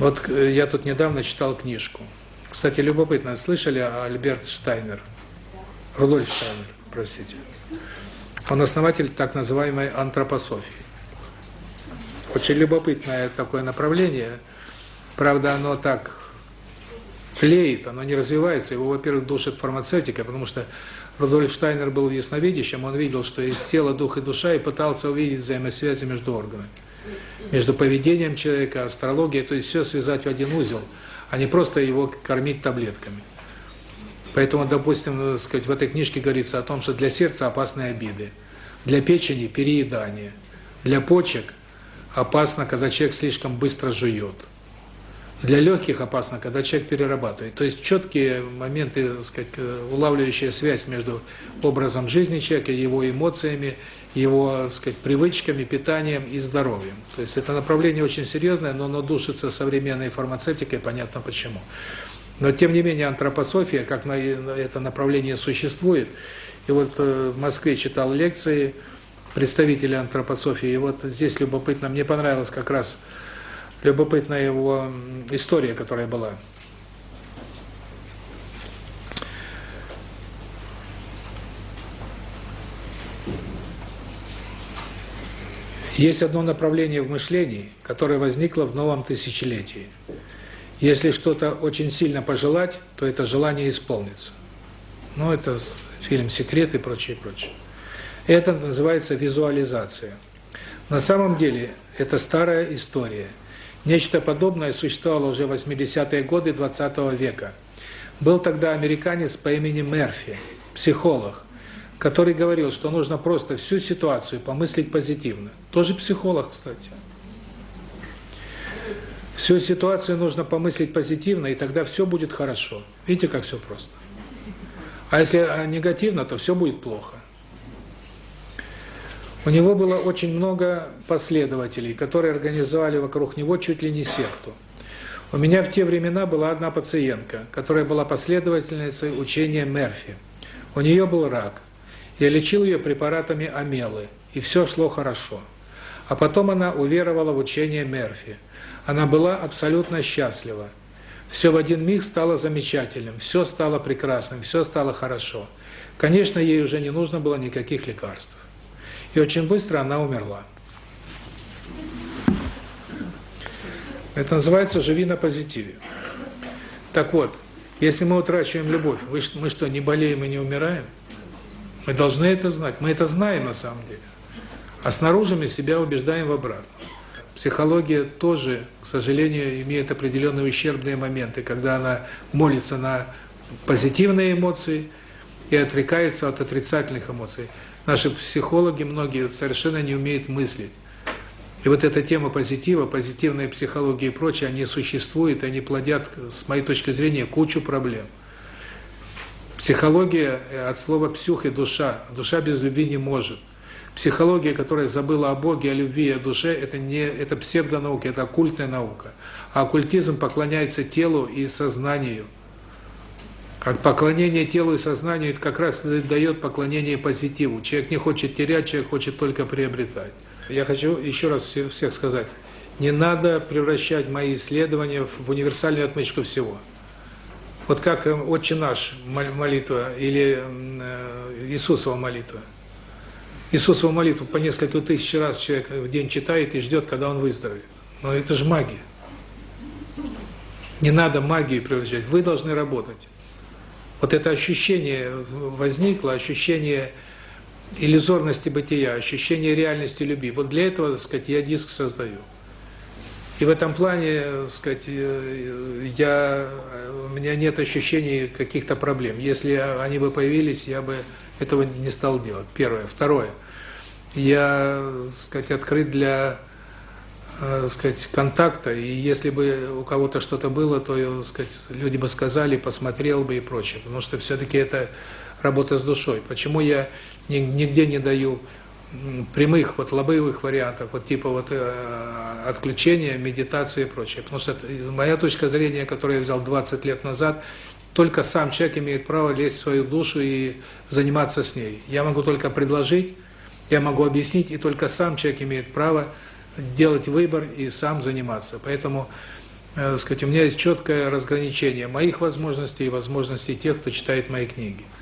Вот я тут недавно читал книжку. Кстати, любопытно, слышали Альберт Штайнер? Рудольф Штайнер, простите. Он основатель так называемой антропософии. Очень любопытное такое направление. Правда, оно так тлеет, оно не развивается. Его, во-первых, душит фармацевтика, потому что Рудольф Штайнер был ясновидящим, он видел, что есть тело, дух и душа, и пытался увидеть взаимосвязи между органами. Между поведением человека, астрологией, то есть все связать в один узел, а не просто его кормить таблетками. Поэтому, допустим, сказать, в этой книжке говорится о том, что для сердца опасны обиды, для печени переедание, для почек опасно, когда человек слишком быстро жует, для легких опасно, когда человек перерабатывает. То есть четкие моменты, так сказать, улавливающая связь между образом жизни человека, его эмоциями, его, так сказать, привычками, питанием и здоровьем. То есть это направление очень серьезное, но оно душится современной фармацевтикой, понятно почему. Но тем не менее антропософия, как это направление существует, и вот в Москве читал лекции представителей антропософии, и вот здесь любопытно, мне понравилась как раз любопытная его история, которая была. Есть одно направление в мышлении, которое возникло в новом тысячелетии. Если что-то очень сильно пожелать, то это желание исполнится. Ну, это фильм «Секрет» и прочее, прочее. Это называется визуализация. На самом деле, это старая история. Нечто подобное существовало уже в 80-е годы 20 века. Был тогда американец по имени Мерфи, психолог, который говорил, что нужно просто всю ситуацию помыслить позитивно. Тоже психолог, кстати. Всю ситуацию нужно помыслить позитивно, и тогда все будет хорошо. Видите, как все просто. А если негативно, то все будет плохо. У него было очень много последователей, которые организовали вокруг него чуть ли не секту. У меня в те времена была одна пациентка, которая была последовательницей учения Мерфи. У нее был рак. Я лечил ее препаратами омелы, и все шло хорошо. А потом она уверовала в учение Мерфи. Она была абсолютно счастлива. Все в один миг стало замечательным, все стало прекрасным, все стало хорошо. Конечно, ей уже не нужно было никаких лекарств. И очень быстро она умерла. Это называется «живи на позитиве». Так вот, если мы утрачиваем любовь, мы что, не болеем и не умираем? Мы должны это знать. Мы это знаем на самом деле. А снаружи мы себя убеждаем в обратном. Психология тоже, к сожалению, имеет определенные ущербные моменты, когда она молится на позитивные эмоции и отрекается от отрицательных эмоций. Наши психологи, многие, совершенно не умеют мыслить. И вот эта тема позитива, позитивная психология и прочее, они существуют, они плодят, с моей точки зрения, кучу проблем. Психология от слова «псюх» и «душа». Душа без любви не может. Психология, которая забыла о Боге, о любви и о душе, это псевдонаука, это оккультная наука. А оккультизм поклоняется телу и сознанию. Как поклонение телу и сознанию, это как раз дает поклонение позитиву. Человек не хочет терять, человек хочет только приобретать. Я хочу еще раз всех сказать, не надо превращать мои исследования в универсальную отмычку всего. Вот как «Отче наш» молитва или Иисусова молитва. Иисусову молитву по несколько тысяч раз человек в день читает и ждет, когда он выздоровеет. Но это же магия. Не надо магию превращать, вы должны работать. Вот это ощущение возникло, ощущение иллюзорности бытия, ощущение реальности любви. Вот для этого, так сказать, я диск создаю. И в этом плане, так сказать, у меня нет ощущений каких-то проблем. Если они бы появились, я бы этого не стал делать. Первое. Второе. Я, так сказать, открыт для, так сказать, контакта, и если бы у кого-то что-то было, то, так сказать, люди бы сказали, посмотрел бы и прочее. Потому что все-таки это работа с душой. Почему я нигде не даю прямых, вот лобовых вариантов, вот типа вот отключения, медитации и прочее. Потому что моя точка зрения, которую я взял 20 лет назад, только сам человек имеет право лезть в свою душу и заниматься с ней. Я могу только предложить, я могу объяснить, и только сам человек имеет право делать выбор и сам заниматься. Поэтому так сказать, у меня есть четкое разграничение моих возможностей и возможностей тех, кто читает мои книги.